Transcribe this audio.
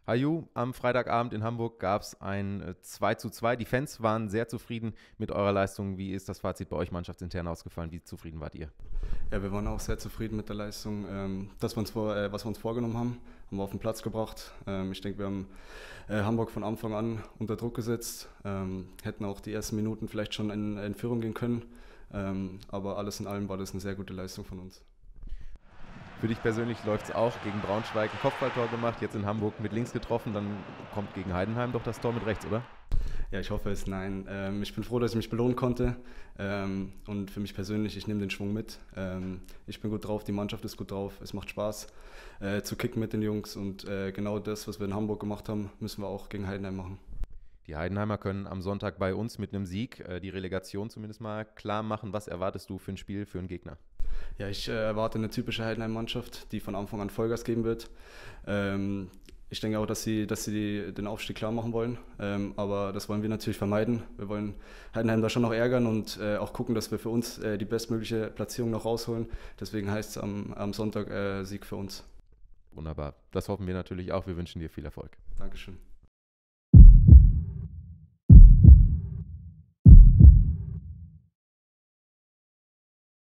Hayu, am Freitagabend in Hamburg gab es ein 2:2. Die Fans waren sehr zufrieden mit eurer Leistung. Wie ist das Fazit bei euch mannschaftsintern ausgefallen? Wie zufrieden wart ihr? Ja, wir waren auch sehr zufrieden mit der Leistung. Was wir uns vorgenommen haben wir auf den Platz gebracht. Ich denke, wir haben Hamburg von Anfang an unter Druck gesetzt. Hätten auch die ersten Minuten vielleicht schon in Führung gehen können. Aber alles in allem war das eine sehr gute Leistung von uns. Für dich persönlich läuft es auch. Gegen Braunschweig ein Kopfballtor gemacht, jetzt in Hamburg mit links getroffen. Dann kommt gegen Heidenheim doch das Tor mit rechts, oder? Ja, ich hoffe es, nein. Ich bin froh, dass ich mich belohnen konnte. Und für mich persönlich, ich nehme den Schwung mit. Ich bin gut drauf, die Mannschaft ist gut drauf. Es macht Spaß zu kicken mit den Jungs. Und genau das, was wir in Hamburg gemacht haben, müssen wir auch gegen Heidenheim machen. Die Heidenheimer können am Sonntag bei uns mit einem Sieg die Relegation zumindest mal klar machen. Was erwartest du für ein Spiel, für einen Gegner? Ja, ich erwarte eine typische Heidenheim-Mannschaft, die von Anfang an Vollgas geben wird. Ich denke auch, dass sie den Aufstieg klar machen wollen. Aber das wollen wir natürlich vermeiden. Wir wollen Heidenheim da schon noch ärgern und auch gucken, dass wir für uns die bestmögliche Platzierung noch rausholen. Deswegen heißt es am Sonntag Sieg für uns. Wunderbar. Das hoffen wir natürlich auch. Wir wünschen dir viel Erfolg. Dankeschön.